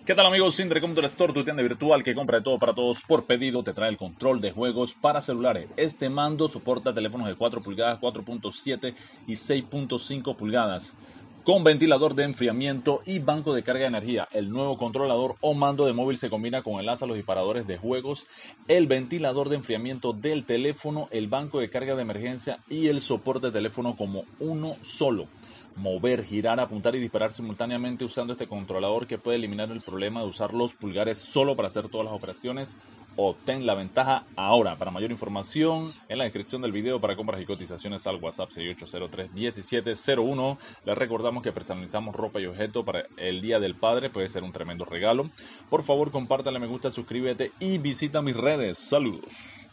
¿Qué tal amigos? Indre Computer Store, tu tienda virtual que compra de todo para todos por pedido, te trae el control de juegos para celulares. Este mando soporta teléfonos de 4 pulgadas, 4.7 y 6.5 pulgadas. Con ventilador de enfriamiento y banco de carga de energía. El nuevo controlador o mando de móvil se combina con el asa, los disparadores de juegos, el ventilador de enfriamiento del teléfono, el banco de carga de emergencia y el soporte de teléfono como uno solo. Mover, girar, apuntar y disparar simultáneamente usando este controlador que puede eliminar el problema de usar los pulgares solo para hacer todas las operaciones. Obtén la ventaja ahora. Para mayor información, en la descripción del video para compras y cotizaciones al WhatsApp 6803-1701. Les recordamos que personalizamos ropa y objetos para el Día del Padre. Puede ser un tremendo regalo. Por favor, compártale, me gusta, suscríbete y visita mis redes. Saludos.